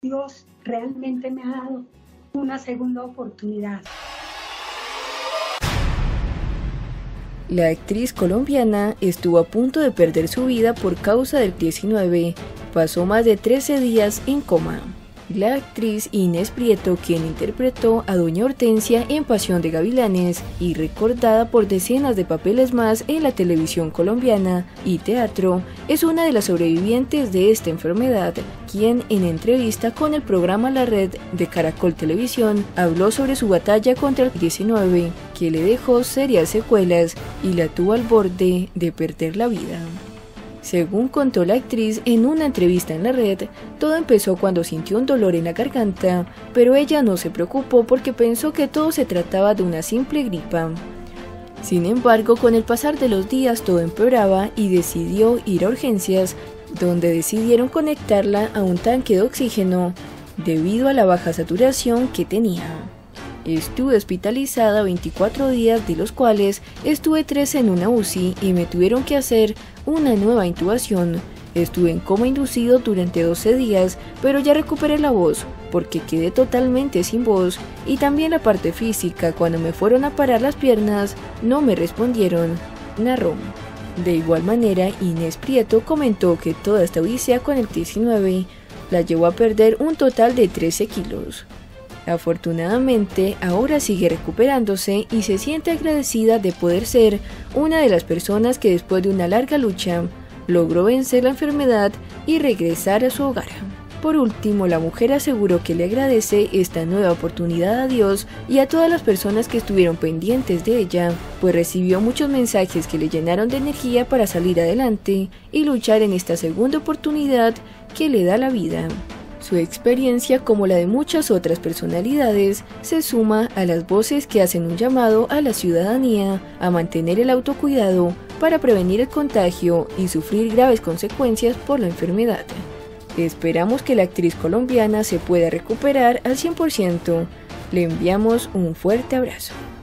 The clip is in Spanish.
Dios realmente me ha dado una segunda oportunidad. La actriz colombiana estuvo a punto de perder su vida por causa del 19. Pasó más de 13 días en coma. La actriz Inés Prieto, quien interpretó a Doña Hortensia en Pasión de Gavilanes y recordada por decenas de papeles más en la televisión colombiana y teatro, es una de las sobrevivientes de esta enfermedad, quien en entrevista con el programa La Red de Caracol Televisión habló sobre su batalla contra el 19, que le dejó serias secuelas y la tuvo al borde de perder la vida. Según contó la actriz en una entrevista en La Red, todo empezó cuando sintió un dolor en la garganta, pero ella no se preocupó porque pensó que todo se trataba de una simple gripa. Sin embargo, con el pasar de los días todo empeoraba y decidió ir a urgencias, donde decidieron conectarla a un tanque de oxígeno debido a la baja saturación que tenía. Estuve hospitalizada 24 días, de los cuales estuve 13 en una UCI y me tuvieron que hacer una nueva intubación. Estuve en coma inducido durante 12 días, pero ya recuperé la voz, porque quedé totalmente sin voz, y también la parte física. Cuando me fueron a parar las piernas, no me respondieron, narró. De igual manera, Inés Prieto comentó que toda esta odisea con el 19 la llevó a perder un total de 13 kilos. Afortunadamente, ahora sigue recuperándose y se siente agradecida de poder ser una de las personas que después de una larga lucha logró vencer la enfermedad y regresar a su hogar. Por último, la mujer aseguró que le agradece esta nueva oportunidad a Dios y a todas las personas que estuvieron pendientes de ella, pues recibió muchos mensajes que le llenaron de energía para salir adelante y luchar en esta segunda oportunidad que le da la vida. Su experiencia, como la de muchas otras personalidades, se suma a las voces que hacen un llamado a la ciudadanía a mantener el autocuidado para prevenir el contagio y sufrir graves consecuencias por la enfermedad. Esperamos que la actriz colombiana se pueda recuperar al 100%. Le enviamos un fuerte abrazo.